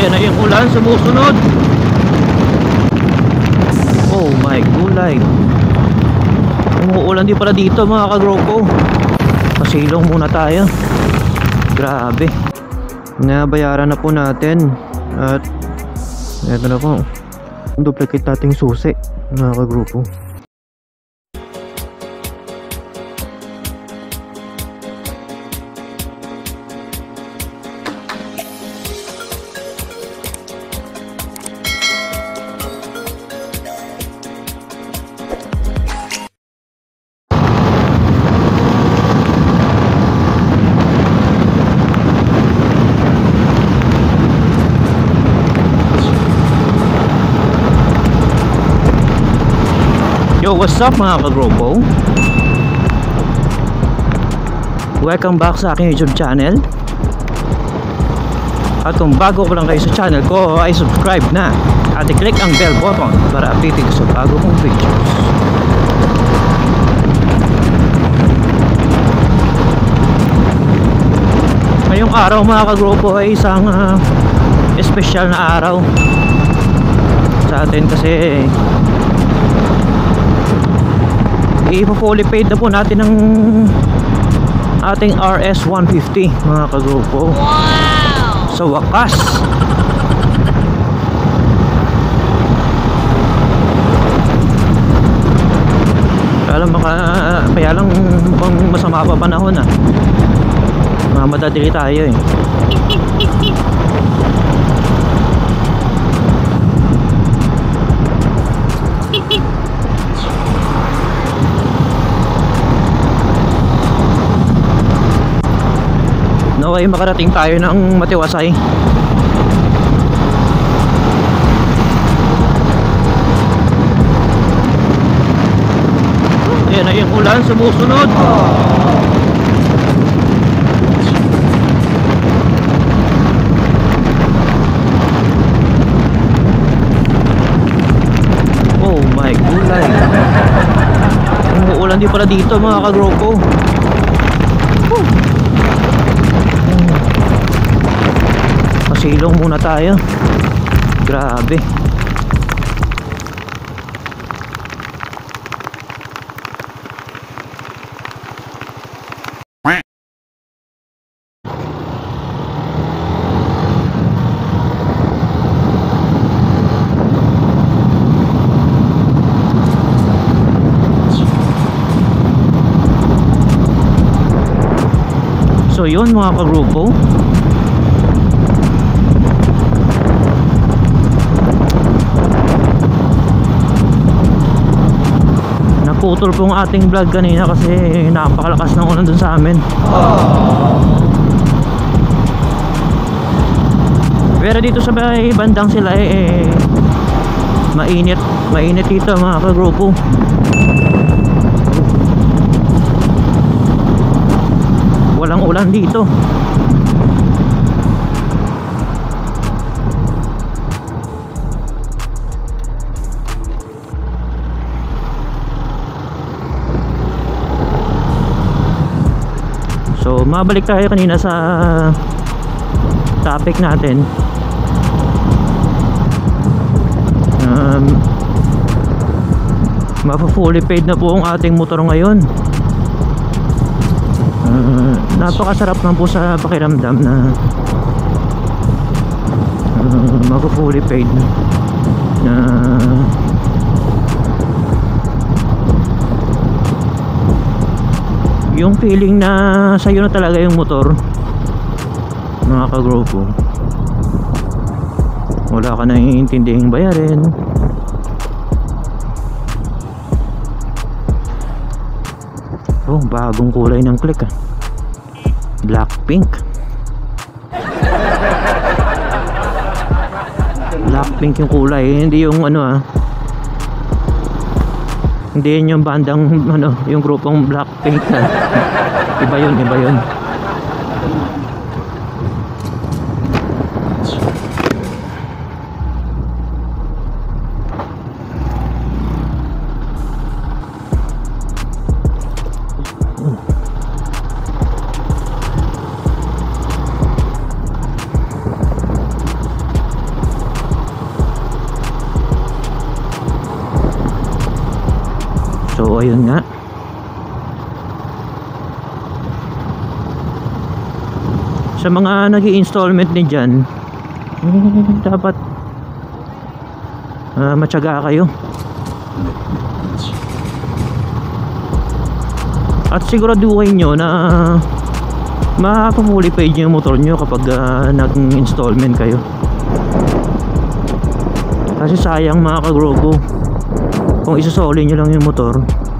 Ayan na yung ulan, sumusunod. Oh my gulay. Umuulan din pala dito mga ka-GRO PO. Pasilong muna tayo. Grabe. Nabayaran na po natin. At eto na po, duplicate nating susi mga ka-GRO PO. Yo, what's up mga ka-GRO PO? Welcome back sa aking YouTube channel. At kung bago ko lang kayo sa channel ko, ay subscribe na at i-click ang bell button para updated sa bago kong videos. Ngayong araw mga ka-GRO PO ay isang espesyal na araw sa atin kasi i-fully paid na po natin ng ating RS 150 mga ka-GRO PO. Wow! Sa wakas. Kaya lang mukhang masama pa panahon mamadadali tayo eh. Naway makarating tayo ng matiwasay. Ayan na yung ulan, sumusunod. Oh my gulay. Umuulan din pala dito mga ka-GRO PO. Pasilong muna tayo. Grabe. So yun mga ka-GRO PO, naputol pong ating vlog kanina kasi napakalakas ng ulan dun sa amin. Pero dito sa bandang sila mainit dito mga ka-GRO PO. Walang ulan dito. So mabalik tayo kanina sa topic natin. Mapa-fully paid na po ang ating motor ngayon. Napakasarap man po sa pakiramdam na mapa-fully paid na yung feeling na sa'yo na talaga yung motor mga ka-GRO PO. Wala ka na iintindihing bayarin. Oh, bagong kulay ng click black pink. Black pink yung kulay, hindi yung ano hindi yun yung bandang yung grupong black pink iba yun, iba yun. ayun nga. Sa mga nag-i-installment din dyan, dapat matyaga kayo. At siguraduhin nyo na mapapuli page yung motor nyo kapag nag-installment kayo. Kasi sayang mga ka-GRO PO, kung isusoli nyo lang yung motor,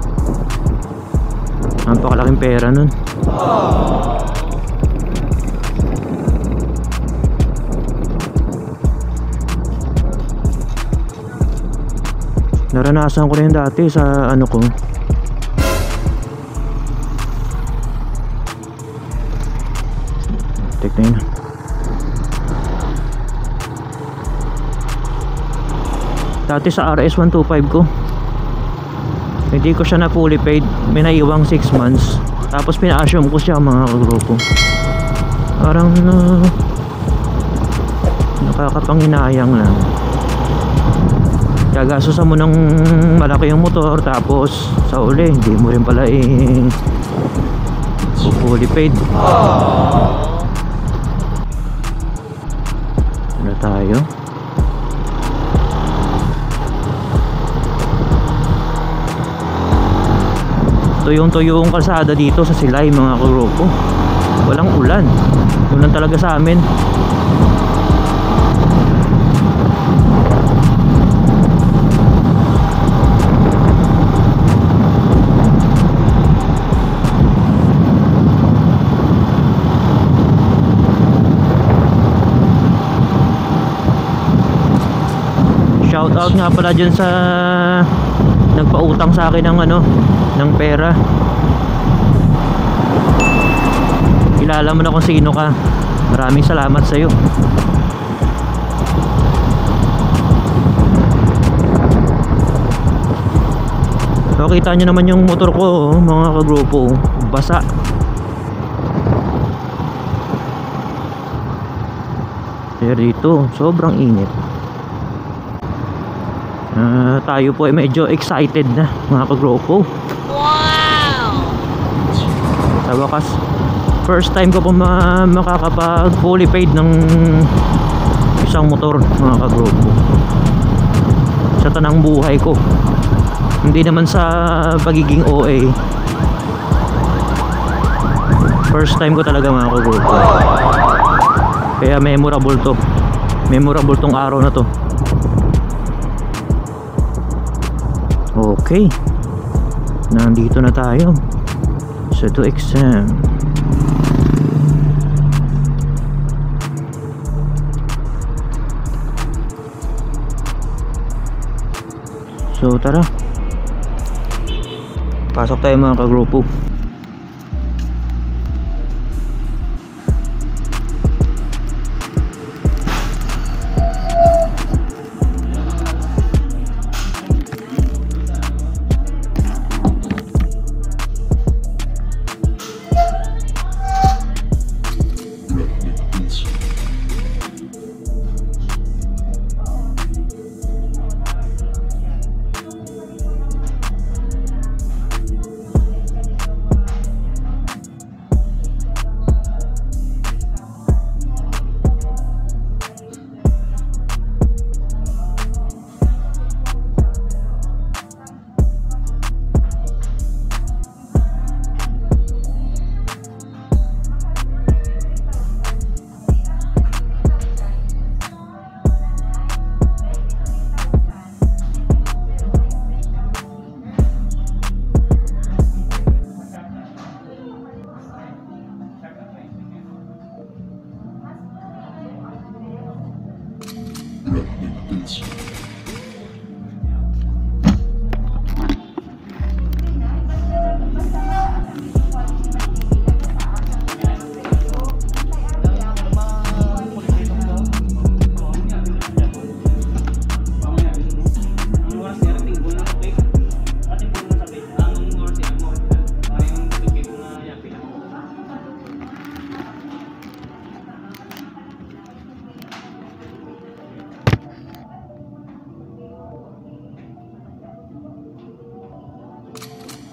napakalaking pera nun. Naranasan ko na yun dati sa ano ko. Tek na yun. Dati sa RS125 ko, hindi ko siya na fully paid. May naiwang 6 months. Tapos pina-assume ko siya mga ka-GRO PO. Parang nakakapanghinayang lang. Gagastusan mo ng malaki yung motor, tapos sa uli hindi mo rin pala fully paid. Ano tayo? Tuyong-tuyo yung kalsada dito sa Silay mga ka-GRO PO. Walang ulan. Ulan talaga sa amin. Shout out nga pala dyan sa nagpautang sa akin ng ng pera. Kilala mo na kung sino ka. Maraming salamat sa iyo. So kita nyo naman yung motor ko mga ka-GRO PO, basa. Pero dito sobrang init. Tayo po ay medyo excited na mga ka-GRO PO. Wow! Sa wakas, first time ko po makakapag fully paid ng isang motor mga ka-GRO PO sa tanang buhay ko. Hindi naman sa pagiging OA. First time ko talaga mga ka-GRO PO. Kaya memorable to. Memorable tong araw na to. Okay, nandito na tayo sa to exam. So tara, pasok tayo mga ka-GRO PO.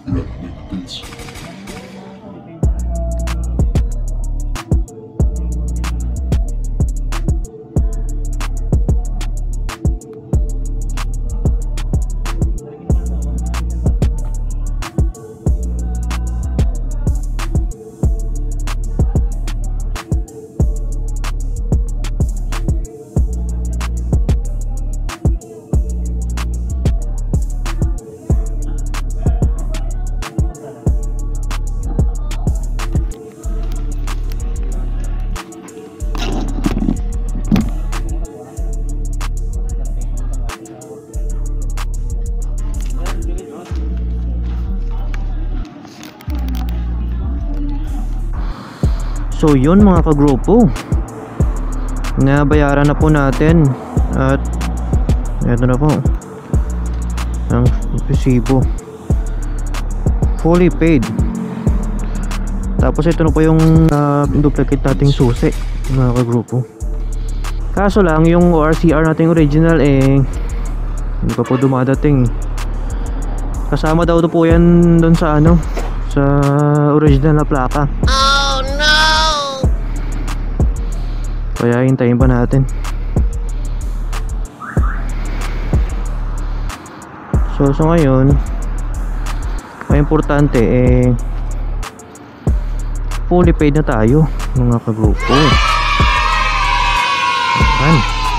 So yun mga kagrupo, nabayaran na po natin at eto na po ang resibo, fully paid. Tapos ito na po yung duplicate nating susi mga kagrupo. Kaso lang yung RCR nating original hindi pa po dumadating. Kasama daw po yan doon sa sa original na plaka. Kaya hintayin pa natin. So ngayon, ang importante fully paid na tayo mga kagrupo. Ayan.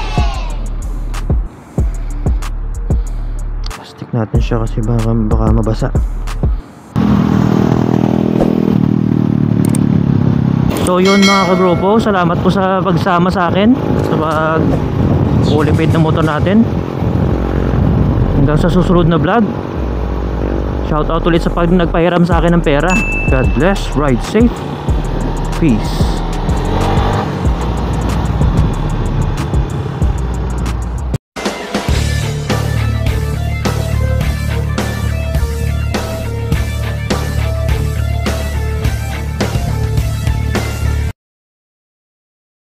Plastic natin siya kasi baka mabasa. So yun mga kagrupo, salamat po sa pagsama sa akin sa pag fully paid na motor natin. Hanggang sa susunod na vlog. Shoutout ulit sa pag nagpahiram sa akin ng pera. God bless, ride safe, peace.